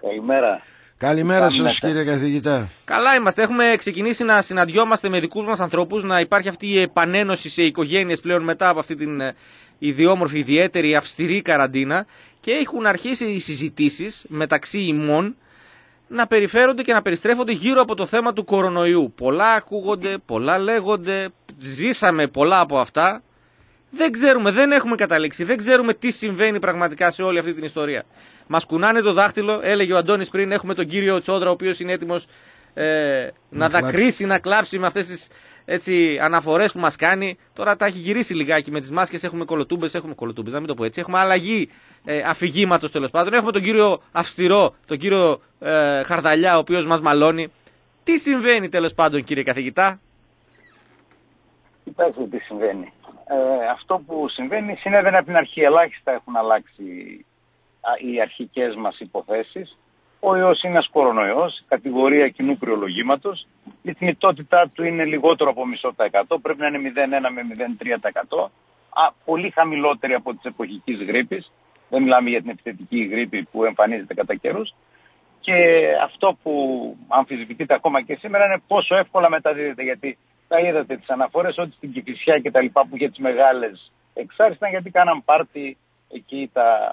Καλημέρα. Καλημέρα σας κύριε καθηγητά. Καλά είμαστε. Έχουμε ξεκινήσει να συναντιόμαστε με δικούς μας ανθρώπους, να υπάρχει αυτή η επανένωση σε οικογένειες πλέον μετά από αυτή την ιδιόμορφη, ιδιαίτερη, αυστηρή καραντίνα και έχουν αρχίσει οι συζητήσεις μεταξύ ημών να περιφέρονται και να περιστρέφονται γύρω από το θέμα του κορονοϊού. Πολλά ακούγονται, πολλά λέγονται, ζήσαμε πολλά από αυτά. Δεν ξέρουμε, δεν έχουμε καταλήξει, δεν ξέρουμε τι συμβαίνει πραγματικά σε όλη αυτή την ιστορία. Μας κουνάνε το δάχτυλο, έλεγε ο Αντώνης πριν, έχουμε τον κύριο Τσόδρα ο οποίος είναι έτοιμος να δακρύσει, να κλάψει με αυτές τις αναφορές που μας κάνει. Τώρα τα έχει γυρίσει λιγάκι με τις μάσκες, έχουμε κολοτούμπες, να μην το πω έτσι, έχουμε αλλαγή αφηγήματος τέλος πάντων. Έχουμε τον κύριο Αυστηρό, τον κύριο Χαρδαλιά ο οποίος μας μαλώνει. Τι συμβαίνει τέλος πάντων κύριε καθηγητά? Κοιτάξτε τι συμβαίνει. Αυτό που συμβαίνει συνέβαινε από την αρχή. Ελάχιστα έχουν αλλάξει οι αρχικές μας υποθέσεις. Ο ιός είναι ένας κορονοϊός, κατηγορία κοινού κρυολογήματος. Η θνητότητά του είναι λιγότερο από 0,5%, πρέπει να είναι 0,1 με 0,3%. Πολύ χαμηλότερη από της εποχικής γρίπης. Δεν μιλάμε για την επιθετική γρίπη που εμφανίζεται κατά καιρούς. Και αυτό που αμφισβητείται ακόμα και σήμερα είναι πόσο εύκολα μεταδίδεται. Γιατί τα είδατε τις αναφορές ότι στην Κηφισιά και τα λοιπά που για τις μεγάλες εξάρσεις ήταν γιατί κάναν πάρτι εκεί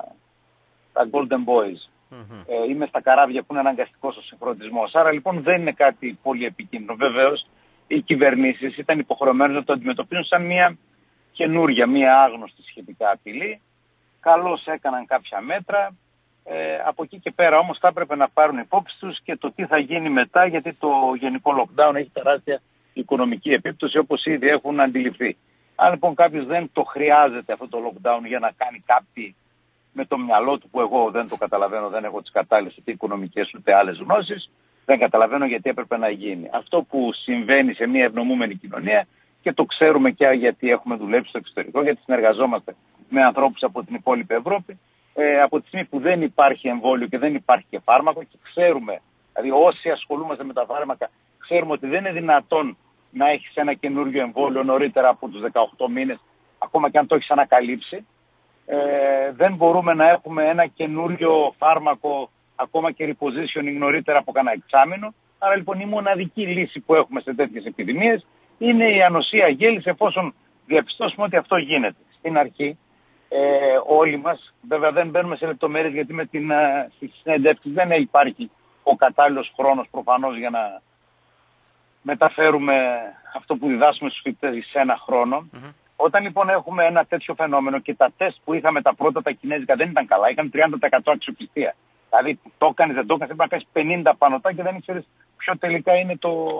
τα Golden Boys. Είμαι στα καράβια που είναι αναγκαστικός ο συγχρονισμός. Άρα λοιπόν δεν είναι κάτι πολύ επικίνδυνο. Βεβαίως οι κυβερνήσεις ήταν υποχρεωμένες να το αντιμετωπίσουν σαν μια καινούρια, μια άγνωστη σχετικά απειλή. Καλώς έκαναν κάποια μέτρα. Από εκεί και πέρα όμως θα έπρεπε να πάρουν υπόψη τους και το τι θα γίνει μετά, γιατί το γενικό lockdown έχει τεράστια οικονομική επίπτωση όπως ήδη έχουν αντιληφθεί. Αν λοιπόν κάποιος δεν το χρειάζεται αυτό το lockdown για να κάνει κάτι με το μυαλό του, που εγώ δεν το καταλαβαίνω, δεν έχω τις κατάλληλες ούτε οικονομικές ούτε άλλες γνώσεις, δεν καταλαβαίνω γιατί έπρεπε να γίνει. Αυτό που συμβαίνει σε μια ευνομούμενη κοινωνία, και το ξέρουμε και γιατί έχουμε δουλέψει στο εξωτερικό, γιατί συνεργαζόμαστε με ανθρώπους από την υπόλοιπη Ευρώπη, από τη στιγμή που δεν υπάρχει εμβόλιο και δεν υπάρχει και φάρμακο, και ξέρουμε, δηλαδή όσοι ασχολούμαστε με τα φάρμακα, ξέρουμε ότι δεν είναι δυνατόν να έχεις ένα καινούριο εμβόλιο νωρίτερα από τους 18 μήνες, ακόμα και αν το έχεις ανακαλύψει. Δεν μπορούμε να έχουμε ένα καινούριο φάρμακο, ακόμα και repositioning νωρίτερα από κανένα εξάμηνο. Άρα λοιπόν η μοναδική λύση που έχουμε σε τέτοιες επιδημίες είναι η ανοσία γέλης, εφόσον διαπιστώσουμε ότι αυτό γίνεται. Στην αρχή όλοι μας, βέβαια δεν μπαίνουμε σε λεπτομέρειες γιατί με στις συνεντεύξεις δεν υπάρχει ο κατάλληλος χρόνος προφανώς για να μεταφέρουμε αυτό που διδάσκουμε στους φοιτητές σε ένα χρόνο. Όταν λοιπόν έχουμε ένα τέτοιο φαινόμενο και τα τεστ που είχαμε τα πρώτα τα κινέζικα δεν ήταν καλά, είχαν 30% αξιοπιστία. Δηλαδή το έκανες, δεν το έκανες, έπρεπε να κάνεις 50 πανωτά και δεν ήξερες ποιο τελικά είναι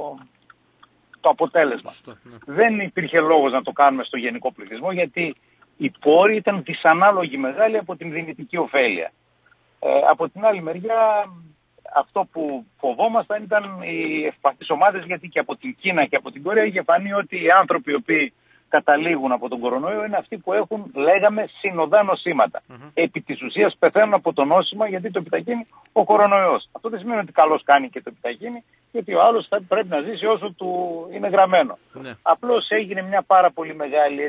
το αποτέλεσμα. Δεν υπήρχε λόγος να το κάνουμε στο γενικό πληθυσμό, γιατί οι πόροι ήταν δυσανάλογοι μεγάλοι από την δυνητική ωφέλεια. Από την άλλη μεριά, αυτό που φοβόμασταν ήταν οι ευπαθείς ομάδες, γιατί και από την Κίνα και από την Κορέα είχε φανεί ότι οι άνθρωποι οι οποίοι καταλήγουν από τον κορονοϊό είναι αυτοί που έχουν, λέγαμε, συνοδά νοσήματα. Επί της ουσίας πεθαίνουν από το νόσημα γιατί το επιταχύνει ο κορονοϊός. Αυτό δεν σημαίνει ότι καλώς κάνει και το επιταχύνει, γιατί ο άλλος θα πρέπει να ζήσει όσο του είναι γραμμένο. Απλώς έγινε μια πάρα πολύ μεγάλη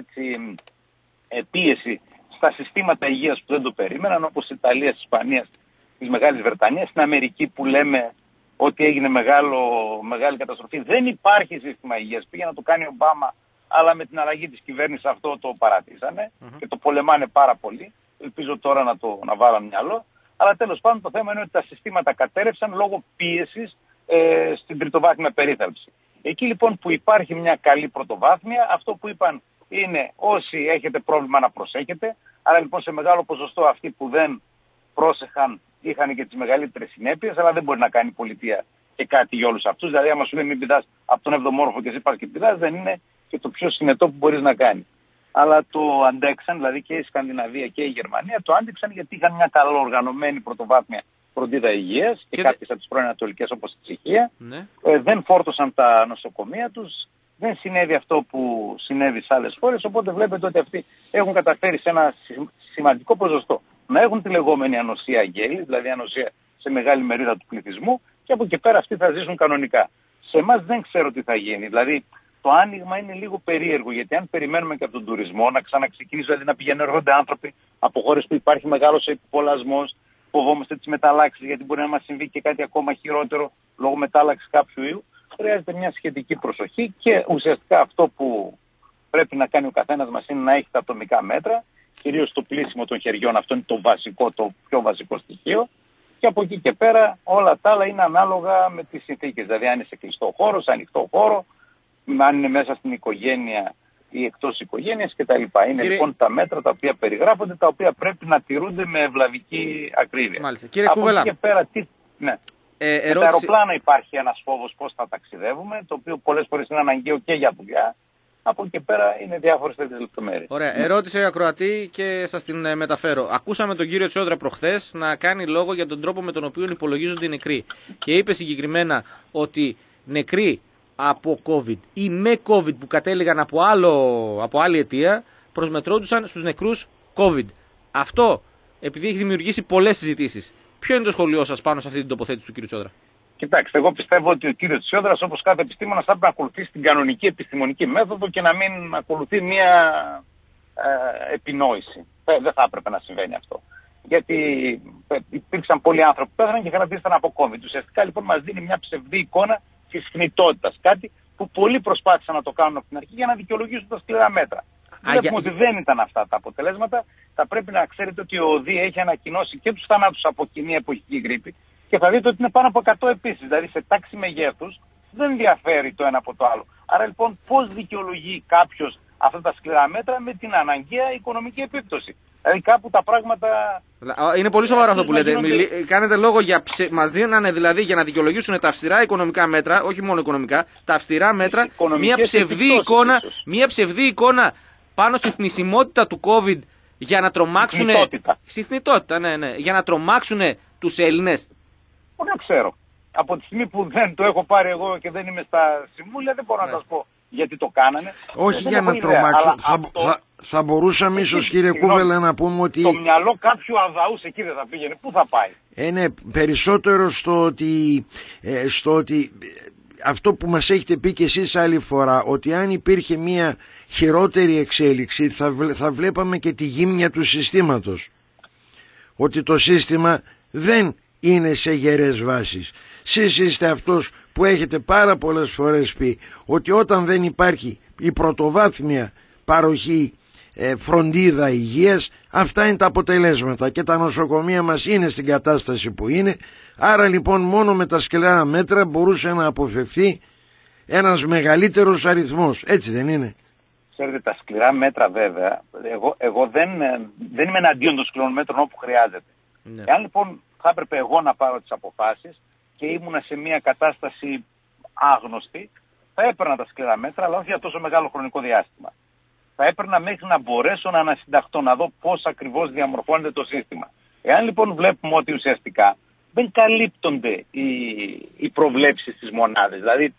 πίεση στα συστήματα υγείας που δεν το περίμεναν, όπως η Ιταλία, της Ισπανίας, της Μεγάλης Βρετανίας, στην Αμερική που λέμε ότι έγινε μεγάλη καταστροφή. Δεν υπάρχει σύστημα υγείας. Πήγε να το κάνει ο Ομπάμα, αλλά με την αλλαγή της κυβέρνησης αυτό το παρατήσανε και το πολεμάνε πάρα πολύ. Ελπίζω τώρα να βάλουν μυαλό. Αλλά τέλος πάντων το θέμα είναι ότι τα συστήματα κατέρευσαν λόγω πίεσης στην τριτοβάθμια περίθαλψη. Εκεί λοιπόν που υπάρχει μια καλή πρωτοβάθμια, αυτό που είπαν είναι όσοι έχετε πρόβλημα να προσέχετε. Άρα λοιπόν σε μεγάλο ποσοστό αυτοί που δεν πρόσεχαν είχαν και τις μεγαλύτερες συνέπειες, αλλά δεν μπορεί να κάνει η πολιτεία και κάτι για όλους αυτούς. Δηλαδή, άμα σου λέει μην πηδάς από τον 7ο όροφο και εσύ πας και πηδάς, δεν είναι και το πιο συνετό που μπορείς να κάνει. Αλλά το αντέξαν, δηλαδή και η Σκανδιναβία και η Γερμανία, το άντεξαν γιατί είχαν μια καλοοργανωμένη πρωτοβάθμια φροντίδα υγείας και κάποιες από τις πρώην ανατολικές όπως η Τσεχία. Δεν φόρτωσαν τα νοσοκομεία τους. Δεν συνέβη αυτό που συνέβη σε άλλες χώρες, οπότε βλέπετε ότι αυτοί έχουν καταφέρει σε ένα σημαντικό ποσοστό να έχουν τη λεγόμενη ανοσία γέλης, δηλαδή ανοσία σε μεγάλη μερίδα του πληθυσμού, και από εκεί πέρα αυτοί θα ζήσουν κανονικά. Σε εμάς δεν ξέρω τι θα γίνει. Δηλαδή το άνοιγμα είναι λίγο περίεργο, γιατί αν περιμένουμε και από τον τουρισμό να ξαναξεκινήσει, δηλαδή να πηγαίνουν έρχονται άνθρωποι από χώρες που υπάρχει μεγάλος επιπολασμός, φοβόμαστε τις μεταλλάξεις, γιατί μπορεί να μας συμβεί και κάτι ακόμα χειρότερο λόγω μετάλλαξης κάποιου ιού. Χρειάζεται μια σχετική προσοχή και ουσιαστικά αυτό που πρέπει να κάνει ο καθένας μας είναι να έχει τα ατομικά μέτρα, κυρίως το πλύσιμο των χεριών. Αυτό είναι το βασικό, το πιο βασικό στοιχείο. Και από εκεί και πέρα όλα τα άλλα είναι ανάλογα με τις συνθήκες. Δηλαδή αν είναι σε κλειστό χώρο, σε ανοιχτό χώρο, αν είναι μέσα στην οικογένεια ή εκτός οικογένειας κτλ. Είναι λοιπόν τα μέτρα τα οποία περιγράφονται, τα οποία πρέπει να τηρούνται με ευλαβική ακρίβεια. Μάλιστα. Κύριε από Κουβελά. εκεί και πέρα, ναι. Με τα αεροπλάνα υπάρχει ένας φόβος πώς θα ταξιδεύουμε, το οποίο πολλές φορές είναι αναγκαίο και για δουλειά. Από εκεί και πέρα είναι διάφορες τέτοιες λεπτομέρειες. Ωραία. Ερώτηση ακροατή και σας την μεταφέρω. Ακούσαμε τον κύριο Τσιόδρα προχθές να κάνει λόγο για τον τρόπο με τον οποίο υπολογίζονται οι νεκροί. Και είπε συγκεκριμένα ότι νεκροί από COVID ή με COVID που κατέληγαν από άλλη αιτία προσμετρόντουσαν στους νεκρούς COVID. Αυτό, επειδή έχει δημιουργήσει πολλές συζητήσεις, ποιο είναι το σχολείο σας πάνω σε αυτή την τοποθέτηση του κύριου Τσιόδρα? Κοιτάξτε, εγώ πιστεύω ότι ο κύριος Τσιόδρας, όπως κάθε επιστήμονας, θα πρέπει να ακολουθήσει την κανονική επιστημονική μέθοδο και να μην ακολουθεί μία επινόηση. Δεν θα έπρεπε να συμβαίνει αυτό. Γιατί υπήρξαν πολλοί άνθρωποι που πέθαναν και χαρακτηρίστηκαν από COVID. Ουσιαστικά λοιπόν μας δίνει μια ψευδή εικόνα της θνητότητας. Κάτι που πολλοί προσπάθησαν να το κάνουν από την αρχή για να δικαιολογήσουν τα σκληρά μέτρα. Βλέπουμε ότι δεν ήταν αυτά τα αποτελέσματα. Θα πρέπει να ξέρετε ότι ο ΟΔΗ έχει ανακοινώσει και τους θανάτους από κοινή εποχική γρίπη. Και θα δείτε ότι είναι πάνω από 100 επίσης. Δηλαδή σε τάξη μεγέθους δεν διαφέρει το ένα από το άλλο. Άρα λοιπόν πώς δικαιολογεί κάποιος αυτά τα σκληρά μέτρα με την αναγκαία οικονομική επίπτωση? Δηλαδή κάπου τα πράγματα... Είναι πολύ σοβαρό αυτό που λέτε. Κάνετε λόγο για μας δίνανε δηλαδή για να δικαιολογήσουν τα αυστηρά οικονομικά μέτρα, όχι μόνο οικονομικά, τα αυστηρά μέτρα, μια ψευδή εικόνα πάνω στη θνησιμότητα του COVID για να τρομάξουν... Στη θνητότητα, ναι. Για να τρομάξουν τους Έλληνες. Δεν ξέρω. Από τη στιγμή που δεν το έχω πάρει εγώ και δεν είμαι στα συμβούλια, δεν μπορώ να σας πω γιατί το κάνανε. Όχι για να τρομάξουν. Θα μπορούσαμε ίσως, κύριε Κούβελα, να πούμε ότι... Το μυαλό κάποιου αδαούς εκεί δεν θα πήγαινε. Πού θα πάει? Είναι περισσότερο στο ότι αυτό που μας έχετε πει και εσείς άλλη φορά, ότι αν υπήρχε μια χειρότερη εξέλιξη θα βλέπαμε και τη γύμνια του συστήματος. Ότι το σύστημα δεν είναι σε γερές βάσεις. Σεις είστε αυτός που έχετε πάρα πολλές φορές πει ότι όταν δεν υπάρχει η πρωτοβάθμια παροχή φροντίδα υγείας, αυτά είναι τα αποτελέσματα και τα νοσοκομεία μας είναι στην κατάσταση που είναι. Άρα λοιπόν μόνο με τα σκληρά μέτρα μπορούσε να αποφευθεί ένας μεγαλύτερος αριθμός. Έτσι δεν είναι? Ξέρετε, τα σκληρά μέτρα βέβαια, εγώ δεν είμαι εναντίον των σκληρών μέτρων όπου χρειάζεται. Ναι. Εάν λοιπόν θα έπρεπε εγώ να πάρω τις αποφάσεις και ήμουνα σε μια κατάσταση άγνωστη, θα έπαιρνα τα σκληρά μέτρα, αλλά όχι για τόσο μεγάλο χρονικό διάστημα. Θα έπαιρνα μέχρι να μπορέσω να ανασυνταχτώ, να δω πώς ακριβώς διαμορφώνεται το σύστημα. Εάν λοιπόν βλέπουμε ότι ουσιαστικά δεν καλύπτονται οι προβλέψεις της μονάδας, δηλαδή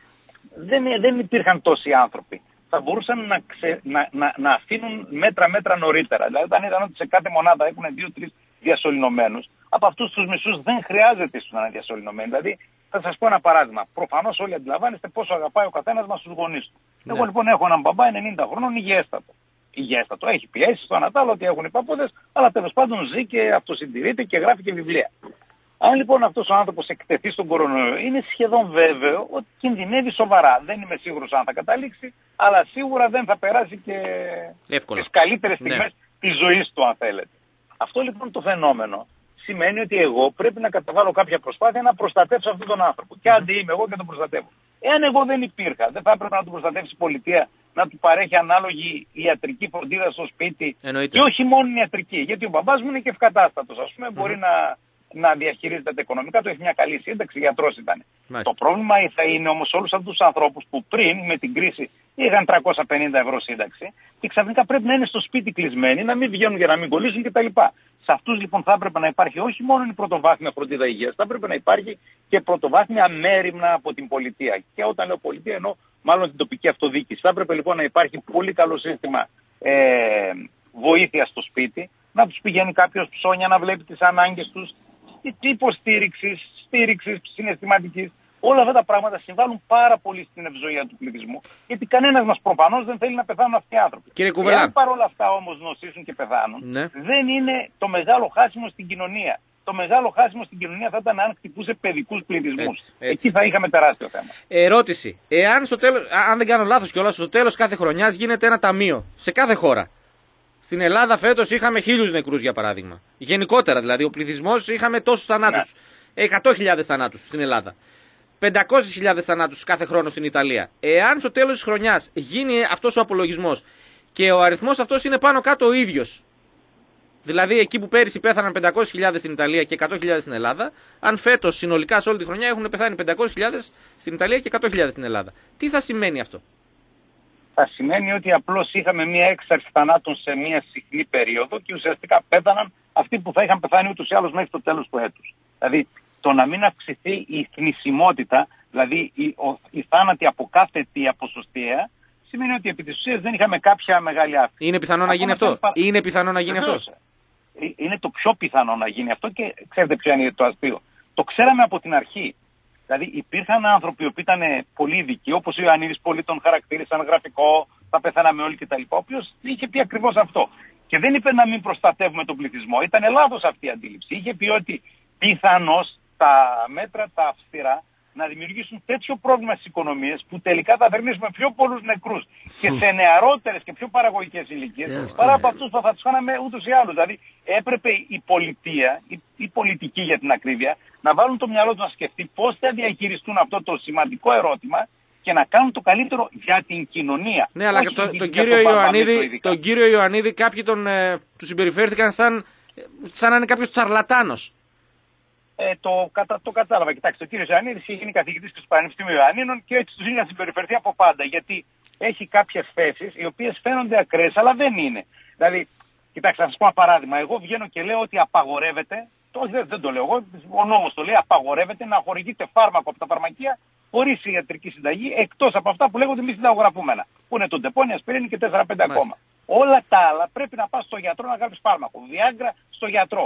δεν υπήρχαν τόσοι άνθρωποι, θα μπορούσαν να αφήνουν μέτρα νωρίτερα. Δηλαδή όταν είδαν ότι σε κάθε μονάδα έχουν 2-3 διασωληνωμένους, από αυτούς τους μισούς δεν χρειάζεται να είναι διασωληνωμένοι. Δηλαδή θα σας πω ένα παράδειγμα. Προφανώς όλοι αντιλαμβάνεστε πόσο αγαπάει ο καθένας μας τους γονείς του. Ναι. Εγώ λοιπόν έχω έναν μπαμπά 90 χρόνων υγιέστατο. Έχει πιέσει στο ανατάλλο ότι έχουν οι παππούδες, αλλά τέλος πάντων ζει και αυτοσυντηρείται και γράφει και βιβλία. Αν λοιπόν αυτός ο άνθρωπος εκτεθεί στον κορονοϊό, είναι σχεδόν βέβαιο ότι κινδυνεύει σοβαρά. Δεν είμαι σίγουρος αν θα καταλήξει, αλλά σίγουρα δεν θα περάσει και τις καλύτερες στιγμές της ζωής του, αν θέλετε. Αυτό λοιπόν το φαινόμενο σημαίνει ότι εγώ πρέπει να καταβάλω κάποια προσπάθεια να προστατεύσω αυτόν τον άνθρωπο. Και άντε είμαι εγώ και τον προστατεύω. Εάν εγώ δεν υπήρχα, δεν θα έπρεπε να τον προστατεύσει η πολιτεία, να του παρέχει ανάλογη ιατρική φροντίδα στο σπίτι? Εννοείται. Και όχι μόνο ιατρική. Γιατί ο μπαμπάς μου είναι και ευκατάστατος, ας πούμε, μπορεί να διαχειρίζεται τα οικονομικά του, έχει μια καλή σύνταξη, γιατρός ήταν. Το πρόβλημα θα είναι όμως όλους αυτούς τους ανθρώπους που πριν με την κρίση είχαν 350 ευρώ σύνταξη και ξαφνικά πρέπει να είναι στο σπίτι κλεισμένοι, να μην βγαίνουν για να μην κολλήσουν κτλ. Σε αυτούς λοιπόν θα έπρεπε να υπάρχει όχι μόνο η πρωτοβάθμια φροντίδα υγείας, θα έπρεπε να υπάρχει και πρωτοβάθμια μέριμνα από την πολιτεία. Και όταν λέω πολιτεία εννοώ μάλλον την τοπική αυτοδιοίκηση. Θα έπρεπε λοιπόν να υπάρχει πολύ καλό σύστημα βοήθεια στο σπίτι, να τους πηγαίνει κάποιος ψώνια να βλέπει τις ανάγκες τους, στήριξης συναισθηματικής. Όλα αυτά τα πράγματα συμβάλλουν πάρα πολύ στην ευζοία του πληθυσμού, γιατί κανένας μας προφανώς δεν θέλει να πεθάνουν αυτοί οι άνθρωποι. Κύριε Κουβελά, εάν παρόλα αυτά όμως νοσήσουν και πεθάνουν, δεν είναι το μεγάλο χάσιμο στην κοινωνία. το μεγάλο χάσιμο στην κοινωνία θα ήταν αν χτυπούσε παιδικούς πληθυσμούς. Εκεί θα είχαμε τεράστιο θέμα. Ερώτηση. Εάν στο τέλος, αν δεν κάνω λάθος κιόλας, στο τέλος κάθε χρονιάς γίνεται ένα ταμείο σε κάθε χώρα. Στην Ελλάδα φέτος είχαμε 1.000 νεκρούς για παράδειγμα. Γενικότερα δηλαδή, ο πληθυσμός είχαμε τόσους θανάτους. 100.000 θανάτους στην Ελλάδα. 500.000 θανάτους κάθε χρόνο στην Ιταλία. Εάν στο τέλος της χρονιάς γίνει αυτός ο απολογισμός και ο αριθμός αυτός είναι πάνω κάτω ο ίδιος, δηλαδή εκεί που πέρυσι πέθαναν 500.000 στην Ιταλία και 100.000 στην Ελλάδα, αν φέτος συνολικά σε όλη τη χρονιά έχουν πεθάνει 500.000 στην Ιταλία και 100.000 στην Ελλάδα, τι θα σημαίνει αυτό? Θα σημαίνει ότι απλώς είχαμε μία έξαρση θανάτων σε μία συχνή περίοδο και ουσιαστικά πέθαναν αυτοί που θα είχαν πεθάνει ούτως ή άλλως μέχρι το τέλος του έτους. Δηλαδή, το να μην αυξηθεί η θνησιμότητα, δηλαδή η θάνατη από κάθε αιτία ποσοστιαία, σημαίνει ότι επί της ουσίας δεν είχαμε κάποια μεγάλη αύξηση. Είναι πιθανό να γίνει αυτό? Είναι πιθανό να γίνει αυτό? Είναι το πιο πιθανό να γίνει αυτό και ξέρετε ποιο είναι το αστείο. Το ξέραμε από την αρχή. Δηλαδή υπήρχαν άνθρωποι που ήταν πολύ ειδικοί, όπως ο Ιωαννίδης, πολλοί τον χαρακτήρισαν γραφικό, θα πεθάναμε όλοι κτλ. Ο οποίος είχε πει ακριβώς αυτό. Και δεν είπε να μην προστατεύουμε τον πληθυσμό. Ήταν λάθος αυτή η αντίληψη. Είχε πει ότι πιθανώς τα μέτρα τα αυστηρά να δημιουργήσουν τέτοιο πρόβλημα στις οικονομίες που τελικά θα θερμίσουμε πιο πολλούς νεκρούς και σε νεαρότερες και πιο παραγωγικές ηλικίες παρά από αυτούς που θα τους κάναμε ούτως ή άλλως. Δηλαδή έπρεπε η πολιτεία, η πολιτική για την ακρίβεια, να βάλουν το μυαλό τους να σκεφτεί πώς θα διαχειριστούν αυτό το σημαντικό ερώτημα και να κάνουν το καλύτερο για την κοινωνία. Ναι, αλλά τον κύριο Ιωαννίδη κάποιοι του συμπεριφέρθηκαν σαν να είναι κάποιος τσαρλατάνος. Το κατάλαβα. Κοιτάξτε, ο κύριος Ιωαννίδης έχει γίνει καθηγητής του Πανεπιστημίου Ιωαννίνων και έτσι τους είναι να συμπεριφερθεί από πάντα. Γιατί έχει κάποιες θέσεις οι οποίες φαίνονται ακραίες, αλλά δεν είναι. Δηλαδή, κοιτάξτε, να σας πω ένα παράδειγμα. Εγώ βγαίνω και λέω ότι απαγορεύεται, δεν το λέω εγώ, ο νόμος το λέει, απαγορεύεται να χορηγείται φάρμακο από τα φαρμακεία χωρίς ιατρική συνταγή, εκτός από αυτά που λέγονται μη συνταγογραφούμενα. Που είναι το ντεπόνι, ασπιρίνη και 4-5 ακόμα. Όλα τα άλλα πρέπει να πας στο γιατρό να γράψεις φάρμακο. Βιάγκρα στο γιατρό.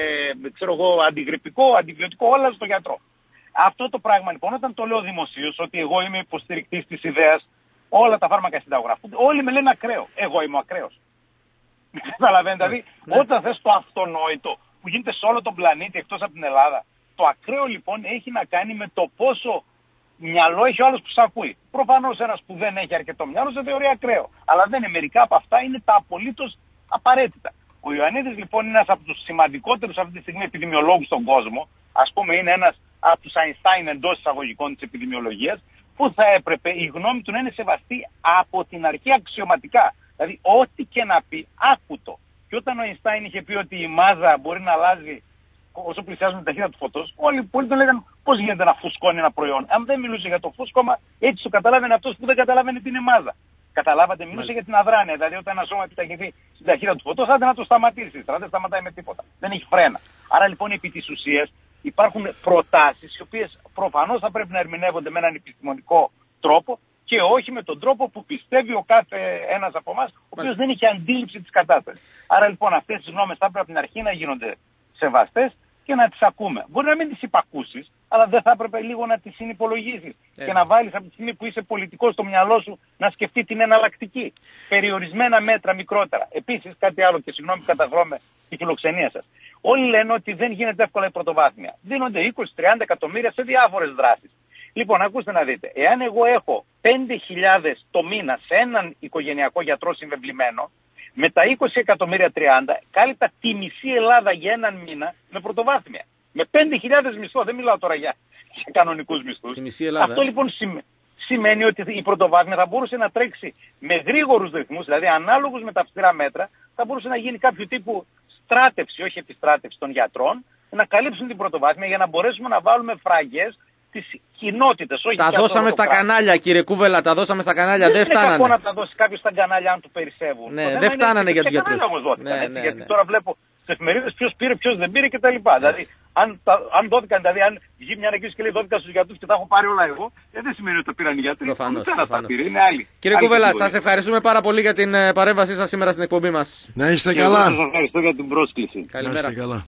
Αντιγρυπικό, αντιβιωτικό, όλα στο γιατρό. Αυτό το πράγμα λοιπόν, όταν το λέω δημοσίως, ότι εγώ είμαι υποστηρικτής της ιδέας, όλα τα φάρμακα συνταγογραφούνται, όλοι με λένε ακραίο. Εγώ είμαι ακραίος. Καταλαβαίνετε, δηλαδή, όταν θες το αυτονόητο που γίνεται σε όλο τον πλανήτη εκτός από την Ελλάδα, το ακραίο λοιπόν έχει να κάνει με το πόσο μυαλό έχει ο άλλος που σ' ακούει. Προφανώς ένας που δεν έχει αρκετό μυαλό σε θεωρεί ακραίο. Αλλά δεν είναι, μερικά από αυτά είναι τα απολύτως απαραίτητα. Ο Ιωαννίδης λοιπόν είναι ένας από τους σημαντικότερους αυτή τη στιγμή επιδημιολόγους στον κόσμο. Ας πούμε είναι ένας από τους Αϊνστάιν εντός εισαγωγικών της επιδημιολογίας, που θα έπρεπε η γνώμη του να είναι σεβαστή από την αρχή αξιωματικά. Δηλαδή ό,τι και να πει, άκουτο. Και όταν ο Αϊνστάιν είχε πει ότι η μάζα μπορεί να αλλάζει όσο πλησιάζουν την ταχύτητα του φωτός, όλοι τον λέγανε πώς γίνεται να φουσκώνει ένα προϊόν. Αν δεν μιλούσε για το φούσκωμα, έτσι το καταλάβαινε αυτός που δεν καταλάβαινε τι είναι μάζα. Καταλάβατε, μιλούσε για την αδράνεια. Δηλαδή, όταν ένα σώμα επιταχυνθεί στην ταχύτητα του φωτός, άντε να το σταματήσει. Τώρα δεν σταματάει με τίποτα. Δεν έχει φρένα. Άρα λοιπόν, επί της ουσίας, υπάρχουν προτάσεις οι οποίες προφανώς θα πρέπει να ερμηνεύονται με έναν επιστημονικό τρόπο και όχι με τον τρόπο που πιστεύει ο κάθε ένας από εμάς, ο οποίος δεν είχε αντίληψη της κατάστασης. Άρα λοιπόν, αυτές τις γνώμες θα πρέπει από την αρχή να γίνονται σεβαστές και να τις ακούμε. Μπορεί να μην τις υπακούσεις, αλλά δεν θα έπρεπε λίγο να τις συνυπολογίσεις και να βάλεις από τη στιγμή που είσαι πολιτικός στο μυαλό σου να σκεφτεί την εναλλακτική. Περιορισμένα μέτρα μικρότερα. Επίσης, κάτι άλλο και συγγνώμη που καταγρώμαι τη φιλοξενία σας. Όλοι λένε ότι δεν γίνεται εύκολα η πρωτοβάθμια. Δίνονται 20-30 εκατομμύρια σε διάφορες δράσεις. Λοιπόν, ακούστε να δείτε. Εάν εγώ έχω 5.000 το μήνα σε έναν οικογενειακό γιατρό συμβεβλημένο, με τα 20 εκατομμύρια 30 κάλυπτα τη μισή Ελλάδα για έναν μήνα με πρωτοβάθμια. Με 5.000 μισθό, δεν μιλάω τώρα για κανονικούς μισθούς. Αυτό λοιπόν σημαίνει ότι η πρωτοβάθμια θα μπορούσε να τρέξει με γρήγορους ρυθμούς, δηλαδή ανάλογους με τα αυστηρά μέτρα, θα μπορούσε να γίνει κάποιο τύπου στράτευση, όχι επιστράτευση των γιατρών, να καλύψουν την πρωτοβάθμια για να μπορέσουμε να βάλουμε φραγές τις κοινότητες. Τα δώσαμε στα κανάλια, κύριε Κούβελα, τα δώσαμε στα κανάλια, δεν φτάνανε. Δεν είναι κακό να τα δώσει κάποιος στα κανάλια αν του περισσεύουν. Ναι, δεν φτάνανε για τους γιατρούς. Γιατί τώρα βλέπω στις εφημερίδες ποιος πήρε, ποιος δεν πήρε κτλ. Δηλαδή, αν δόθηκαν, δηλαδή, αν βγει μια ανακοίνωση και λέει δόθηκαν στους γιατρούς και τα έχω πάρει όλα εγώ, δεν σημαίνει ότι τα πήραν οι γιατροί. Προφανώς. Είναι άλλοι. Κύριε Κούβελα, σας ευχαριστούμε πάρα πολύ για την παρέμβασή σας σήμερα στην εκπομπή μας. Να είστε καλά. Σας ευχαριστώ για την πρόσκληση. Καλημέρα.